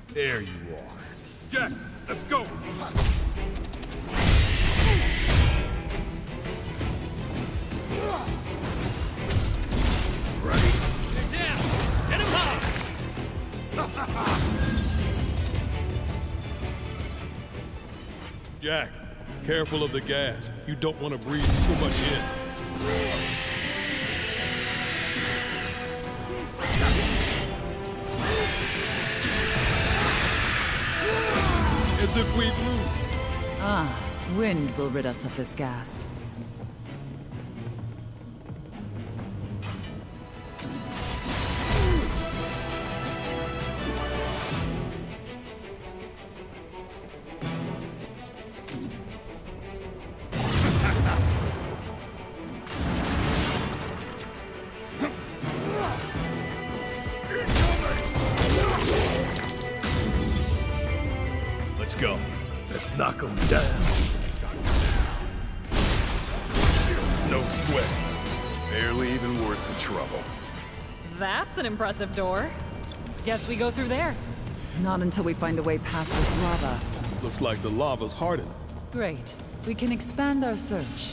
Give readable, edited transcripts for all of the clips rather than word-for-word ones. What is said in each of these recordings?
There you are. Jack, let's go! Ready? Get down! Get him high! Jack, careful of the gas. You don't want to breathe too much in. As if we'd lose. Ah, wind will rid us of this gas. Let's go. Let's knock them down. No sweat. Barely even worth the trouble. That's an impressive door. Guess we go through there. Not until we find a way past this lava. Looks like the lava's hardened. Great. We can expand our search.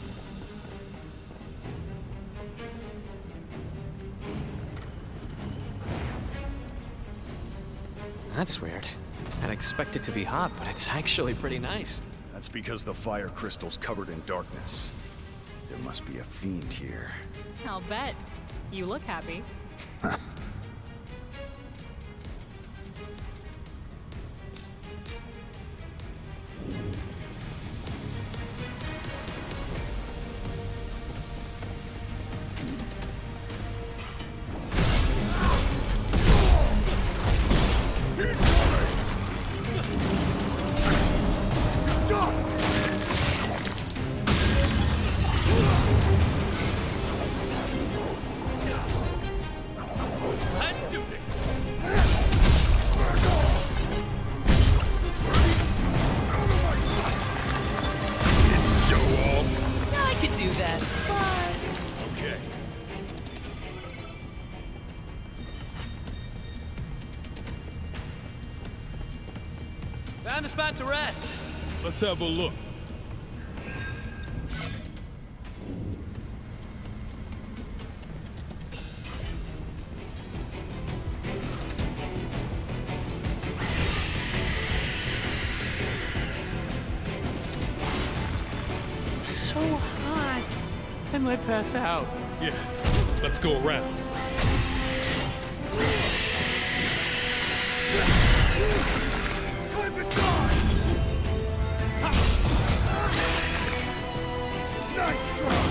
That's weird. I'd expect it to be hot, but it's actually pretty nice. That's because the fire crystal's covered in darkness. There must be a fiend here. I'll bet. You look happy. Let's do this! Show off. I could do that. Okay. Found a spot to rest. Let's have a look. It's so hot. I might pass out. Yeah, let's go around. Time to die! Nice try!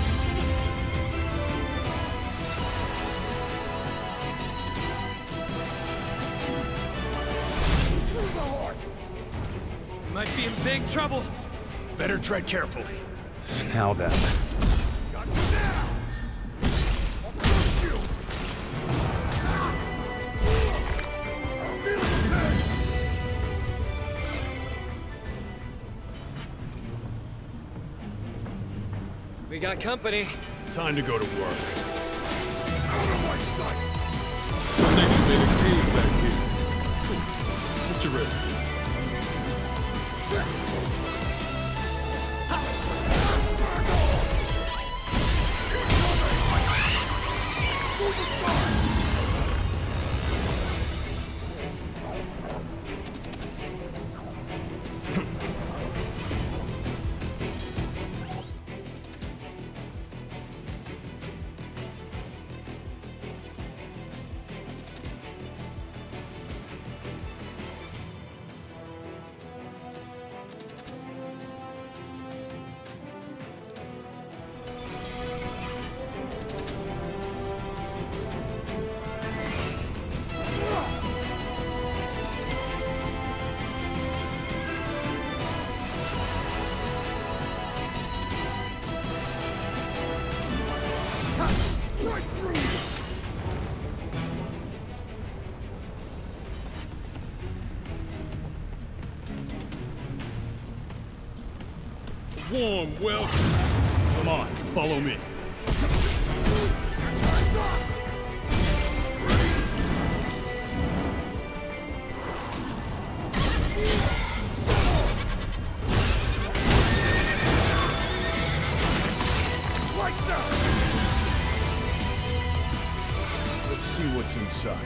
Through the heart! Might be in big trouble. Better tread carefully. Now then. Got you now! I'll crush you! Feel the pain! We got company. Time to go to work. Out of my sight! Nature made a cave back here. Interesting. Right through you! Warm welcome. Come on, follow me. Time's up! side.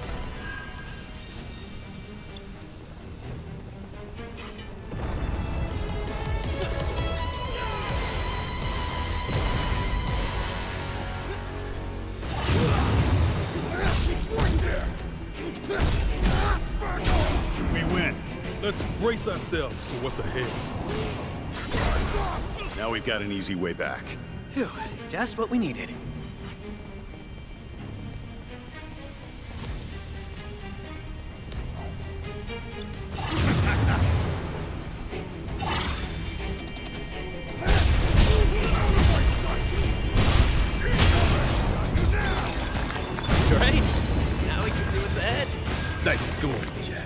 We win. Let's brace ourselves for what's ahead. Now we've got an easy way back. Phew, just what we needed. Great! Now we can see what's ahead. Nice going, Jack.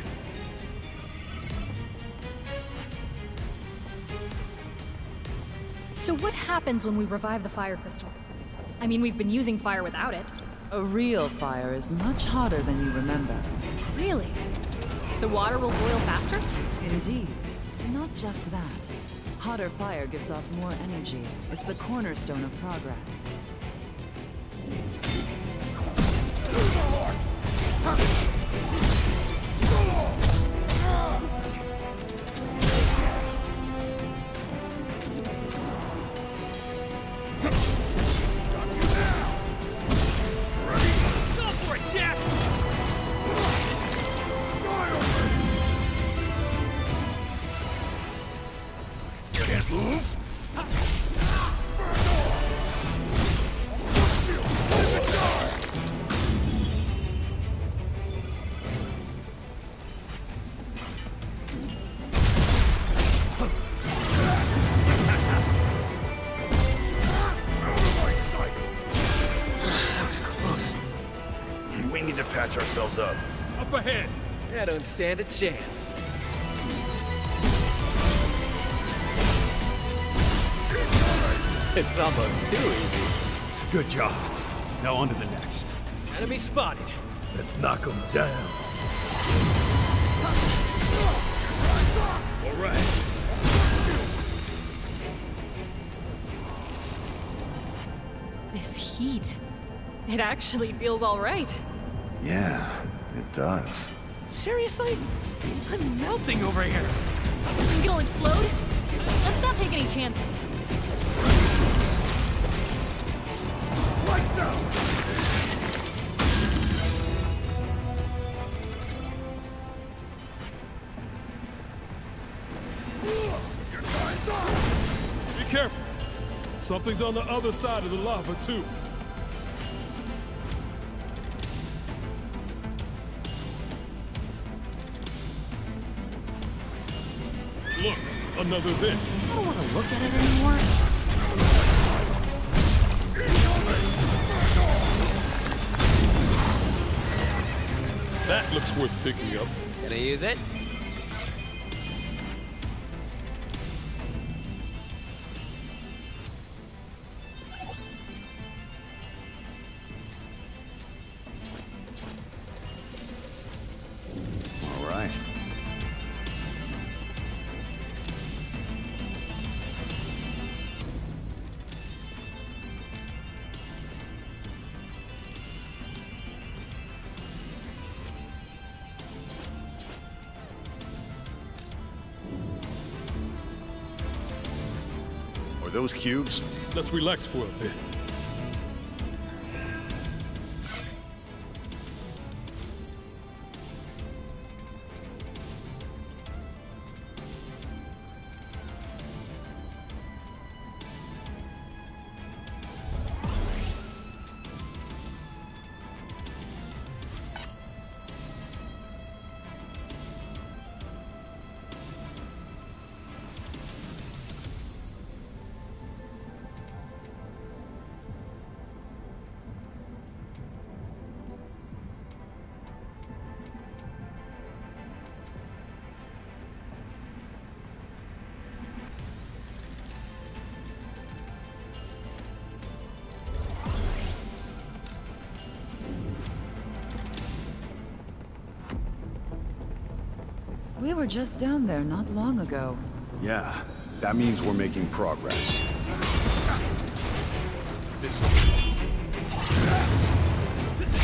So what happens when we revive the fire crystal? I mean, we've been using fire without it. A real fire is much hotter than you remember. Really? So water will boil faster? Indeed. And not just that. Hotter fire gives off more energy. It's the cornerstone of progress. Go for it, Jack! Can't move? That was close. We need to patch ourselves up. Up ahead. I don't stand a chance. It's almost too easy. Good job. Now on to the next. Enemy spotted. Let's knock them down. All right. This heat. It actually feels all right. Yeah, it does. Seriously? I'm melting over here. Think it'll explode? Let's not take any chances. Lights out! Your time's up! Be careful. Something's on the other side of the lava, too. Look, another vent. I don't want to look at it anymore. That looks worth picking up. Gonna use it? All right. Are those cubes? Let's relax for a bit. We were just down there not long ago. Yeah, that means we're making progress. This way.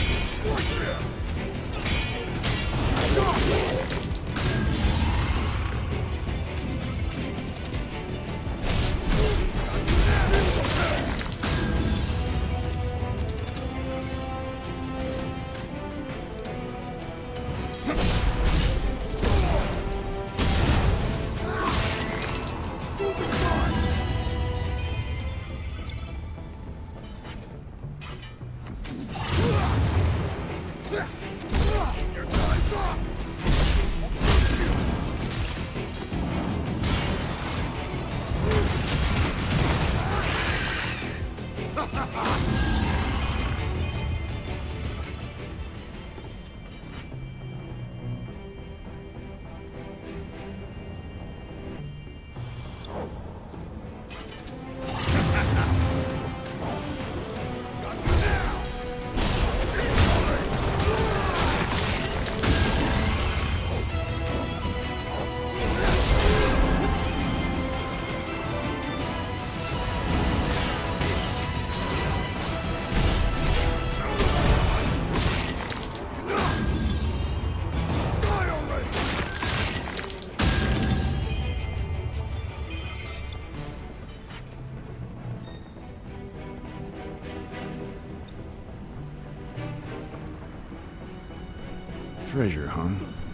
Treasure, huh?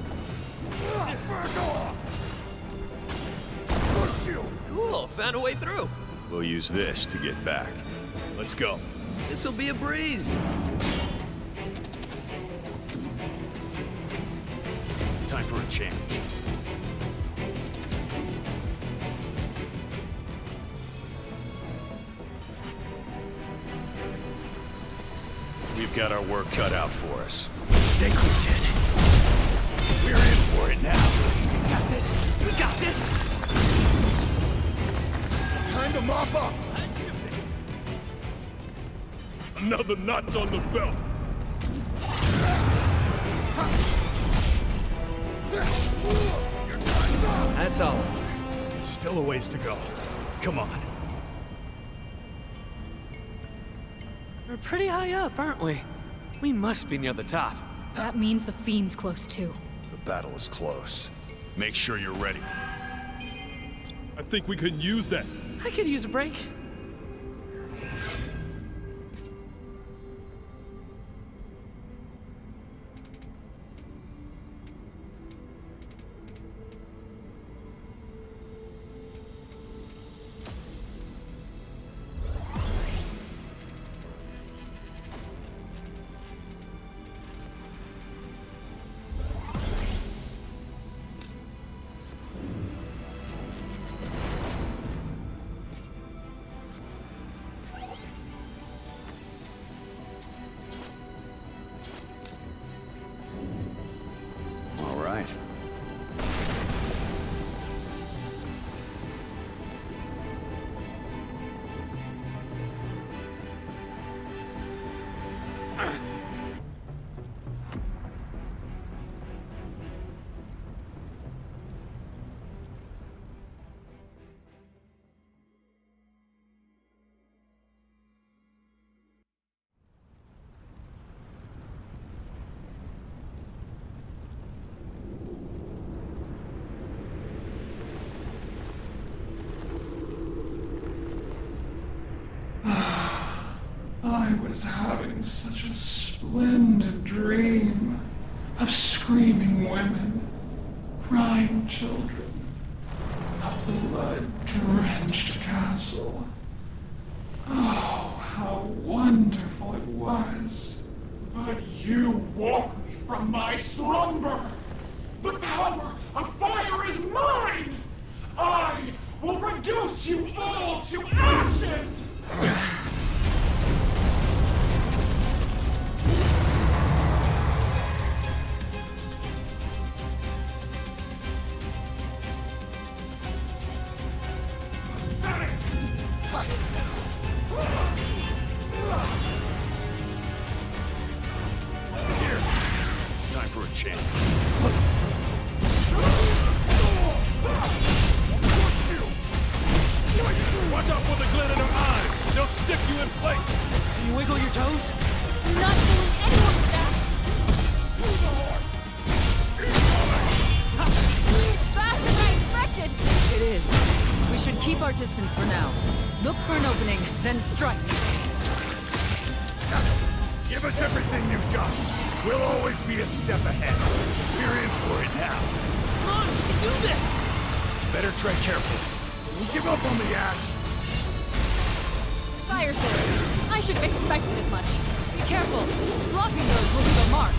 Cool, found a way through. We'll use this to get back. Let's go. This'll be a breeze. Time for a change. We've got our work cut out for us. Stay cool, Ted. We're in for it now. We got this. We got this. Time to mop up. Another notch on the belt. That's all. Still a ways to go. Come on. We're pretty high up, aren't we? We must be near the top. That means the Fiend's close too. The battle is close. Make sure you're ready. I think we can use that. I could use a break. All right. I was having such a splendid dream of screaming women, crying children, a blood-drenched castle. Oh, how wonderful it was. But you woke me from my slumber. The power of fire is mine. I will reduce you all to ashes. Time for a change. Watch out for the glint in her eyes. They'll stick you in place. Can you wiggle your toes? I'm not fooling anyone with that. keep our distance for now. Look for an opening, then strike. Give us everything you've got. We'll always be a step ahead. We're in for it now. Come on, we can do this! Better tread carefully. Don't give up on the Ash. Fire swords. I should have expected as much. Be careful. Blocking those will leave a mark.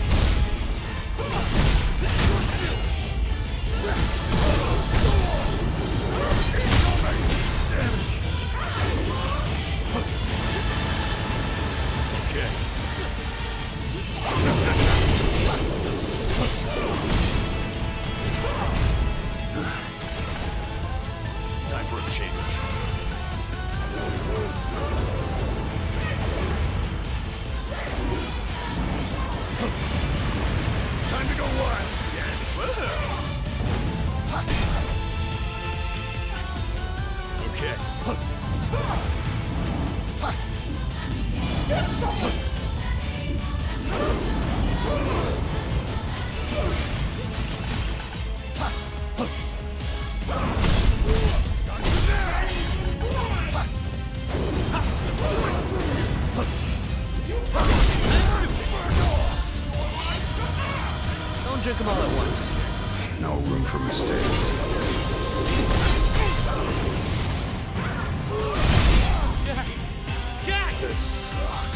Okay. Time for a change. Time to go wild, Jen. Okay. Don't drink them all at once. No room for mistakes. Jack! This sucks.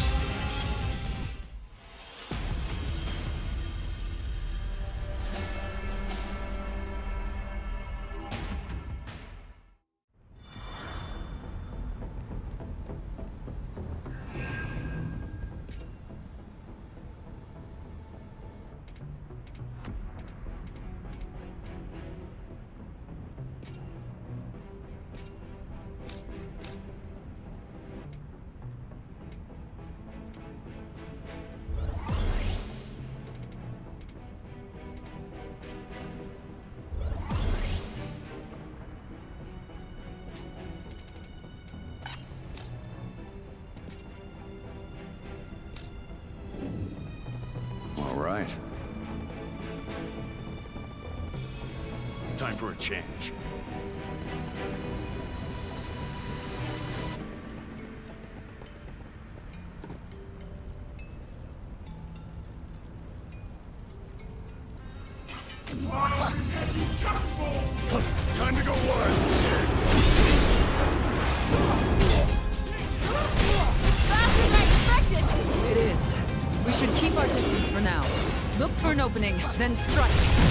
All right. Time for a change. Time to go wild. Faster than I expected! It is. We should keep our distance for now. Look for an opening, then strike.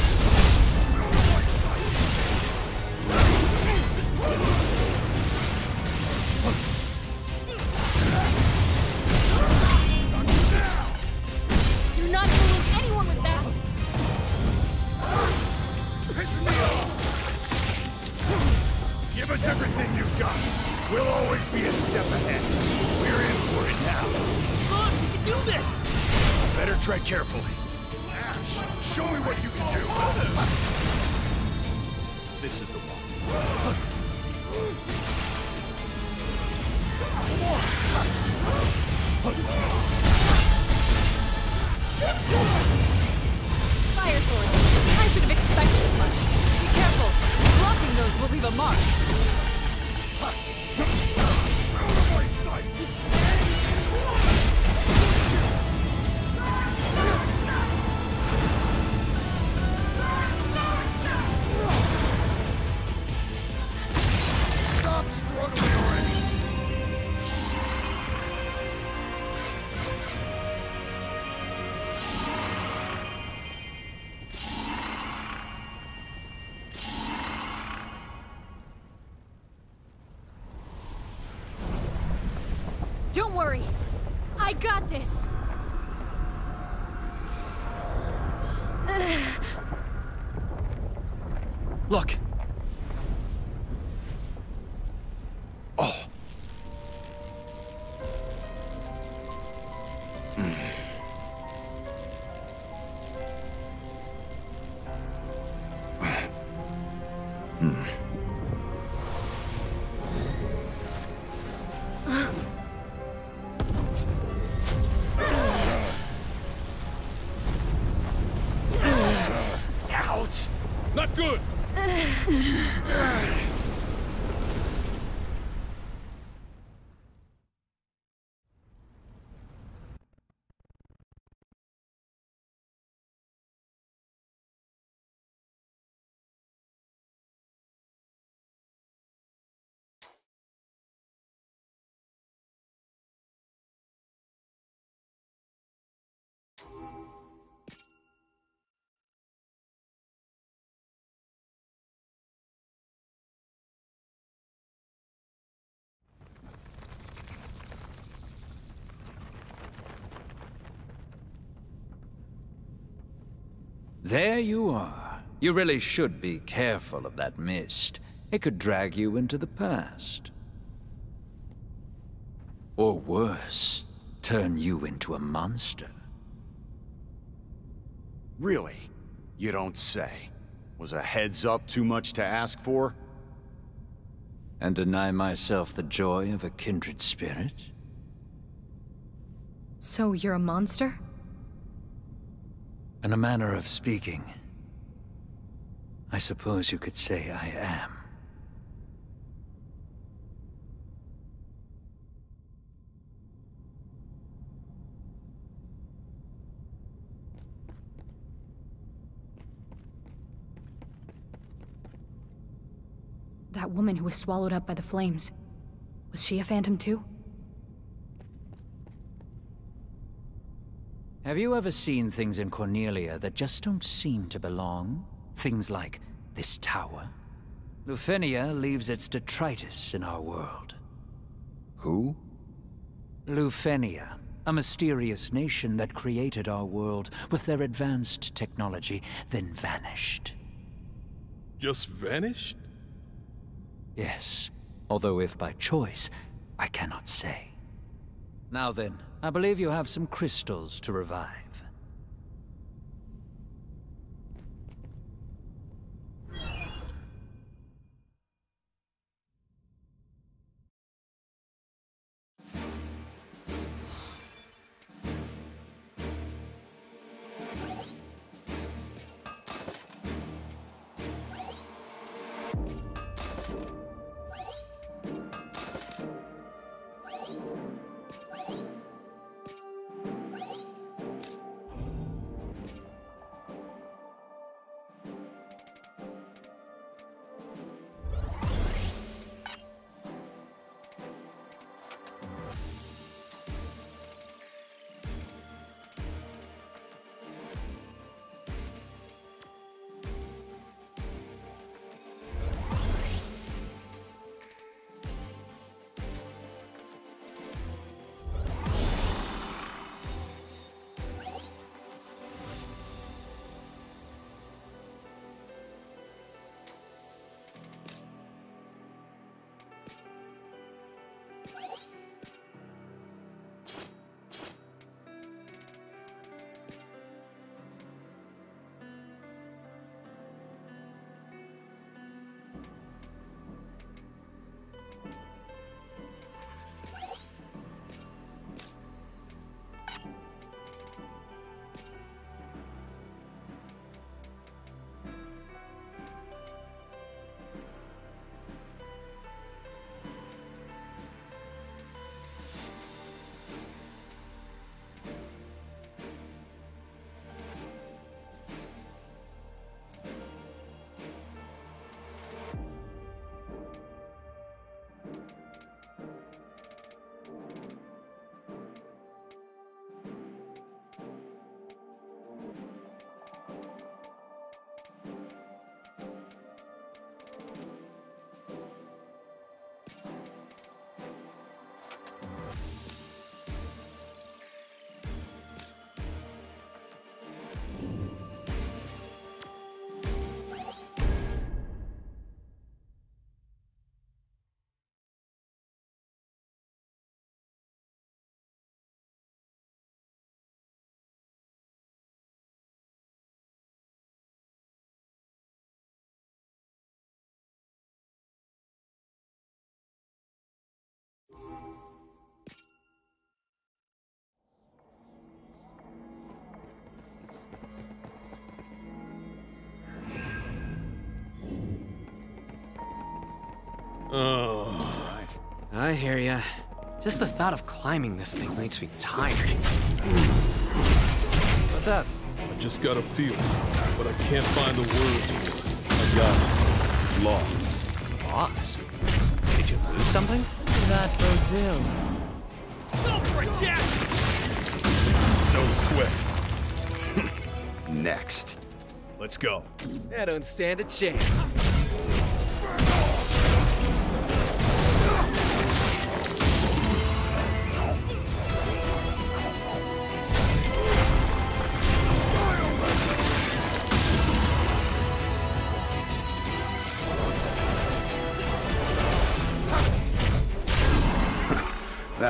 You're not fooling anyone with that! Give us everything you've got. We'll always be a step ahead. We're in for it now. Come on, we can do this! Better tread carefully. Ash, show me what you can do. This is the one. Fire swords. I should have expected as much. Be careful. Blocking those will leave a mark. Out of my sight! Stop struggling already! Don't worry. I got this. Look! Oh! Not good! There you are. You really should be careful of that mist. It could drag you into the past. Or worse, turn you into a monster. Really? You don't say. Was a heads up too much to ask for? And deny myself the joy of a kindred spirit? So you're a monster? In a manner of speaking, I suppose you could say I am. That woman who was swallowed up by the flames. Was she a phantom too? Have you ever seen things in Cornelia that just don't seem to belong? Things like this tower? Lufenia leaves its detritus in our world. Who? Lufenia, a mysterious nation that created our world with their advanced technology, then vanished. Just vanished? Yes, although if by choice, I cannot say. Now then, I believe you have some crystals to revive. Oh. I hear ya. Just the thought of climbing this thing makes me tired. What's up? I just got a feeling, but I can't find the words for it. I got lost. Lost? Did you lose something? That bodes ill. Go for it, Jack! No sweat. Next. Let's go. I don't stand a chance.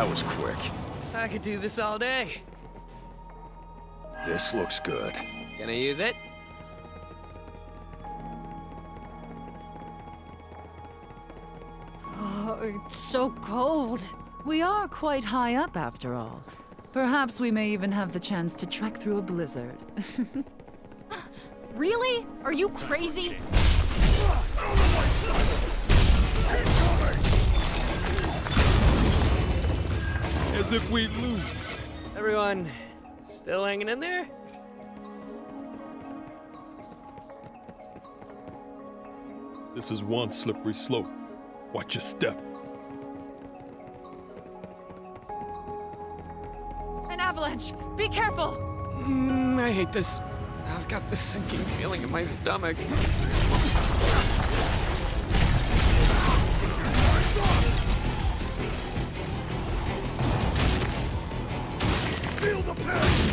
That was quick. I could do this all day. This looks good. Gonna use it? Oh, it's so cold. We are quite high up after all. Perhaps we may even have the chance to trek through a blizzard. Really? Are you crazy? As if we'd lose. Everyone still hanging in there? This is one slippery slope. Watch your step. An avalanche! Be careful! I hate this. I've got this sinking feeling in my stomach. Feel the pain!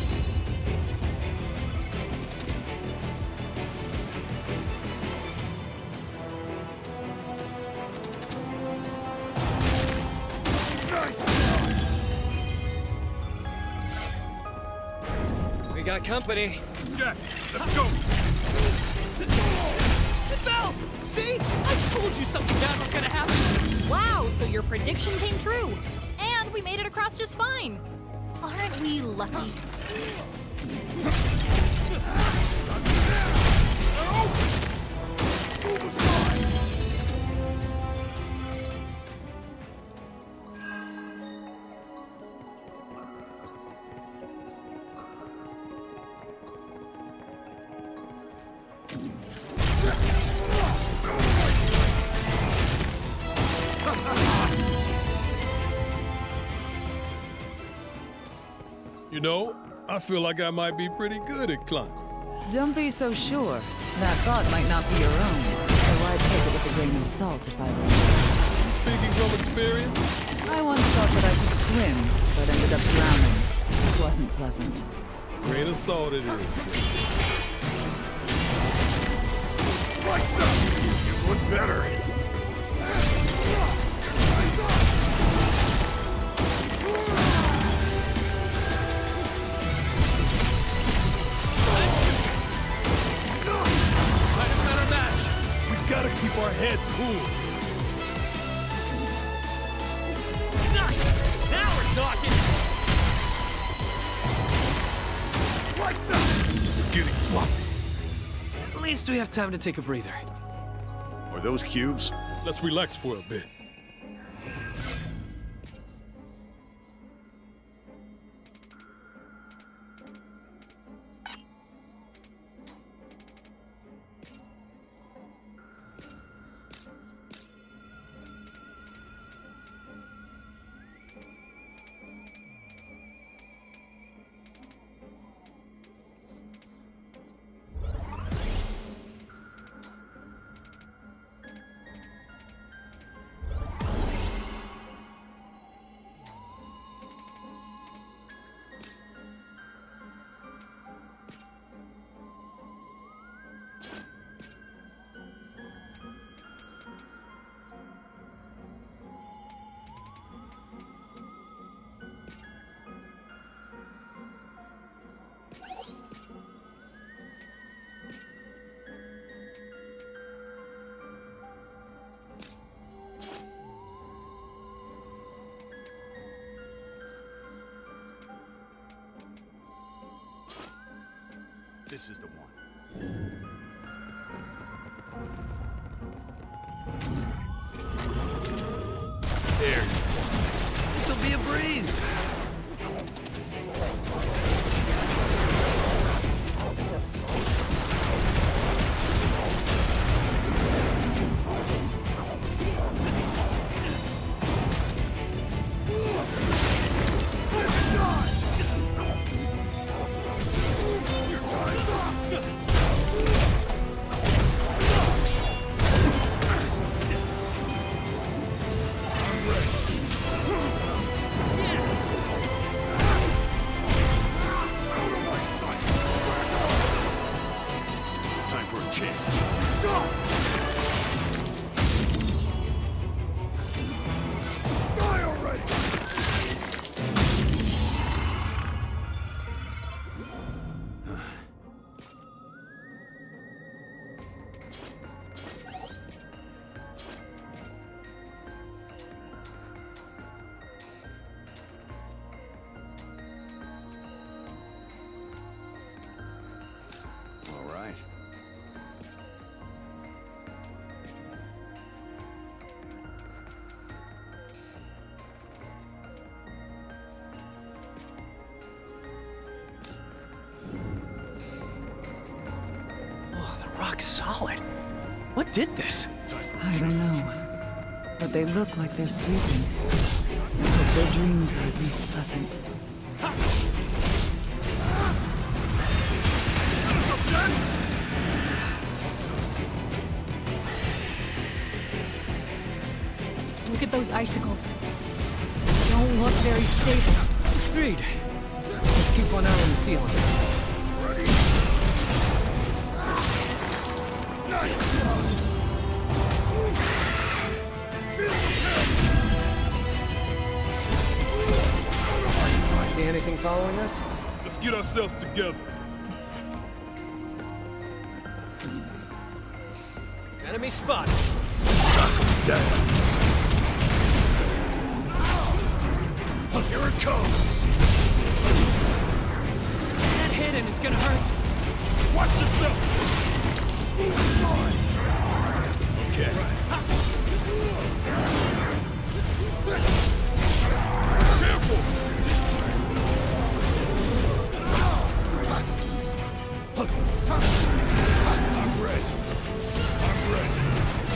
We got company. Jack, let's go! Bell! See? I told you something bad was gonna happen! Wow, so your prediction came true. And we made it across just fine. Aren't we lucky? Move aside! You know, I feel like I might be pretty good at climbing. Don't be so sure. That thought might not be your own, so I'd take it with a grain of salt if I were you. Speaking from experience, I once thought that I could swim, but ended up drowning. It wasn't pleasant. grain of salt it is. Lights up! This one's better. Find a better match. We gotta keep our heads cool. Nice! Now we're talking! Lights up! We're getting sloppy. At least we have time to take a breather. Are those cubes? Let's relax for a bit. This is the one. There. This'll be a breeze. rock solid. What did this? I don't know. But they look like they're sleeping. I hope their dreams are at least pleasant. Look at those icicles. They don't look very stable. Agreed. Let's keep one eye on the ceiling. See anything following us? Let's get ourselves together. Enemy spotted. Here it comes! Get hit and it's gonna hurt. Watch yourself! Okay. Careful! I'm ready. I'm ready.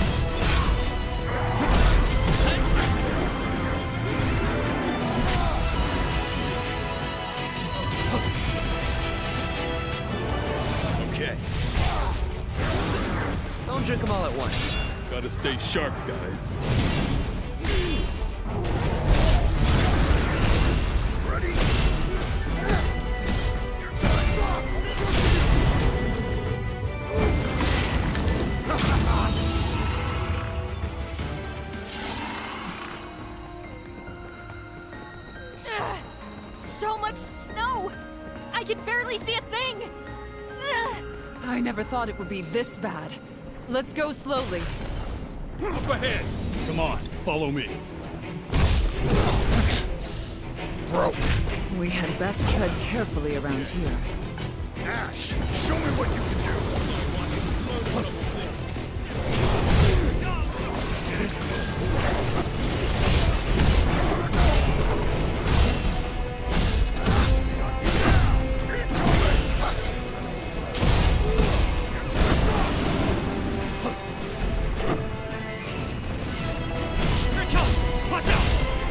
Okay. Don't drink them all at once. Gotta stay sharp, guys. Ready? Your time's up! So much snow! I can barely see a thing! I never thought it would be this bad. Let's go slowly. Up ahead! Come on, follow me. Broke. We had best tread carefully around here. Ash, show me what you can do. Here it comes! Watch out!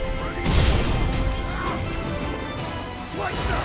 Lights out!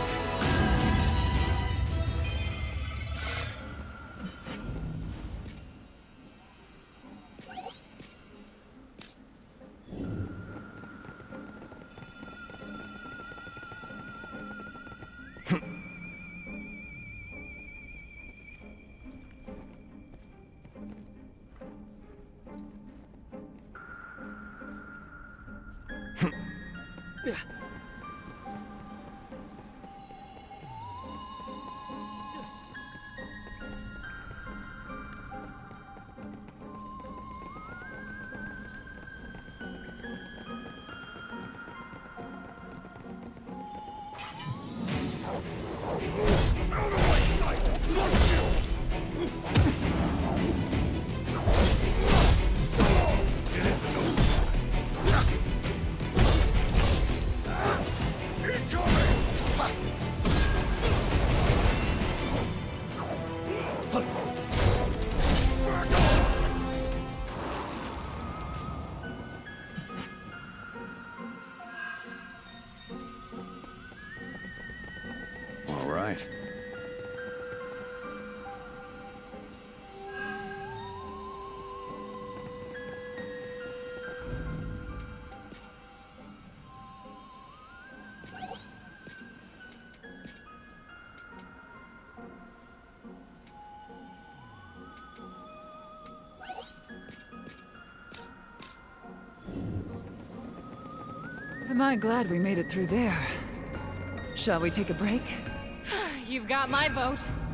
Out of my sight! Crush you! It isn't over. Incoming! Back off! All right. Am I glad we made it through there? Shall we take a break? You've got my vote.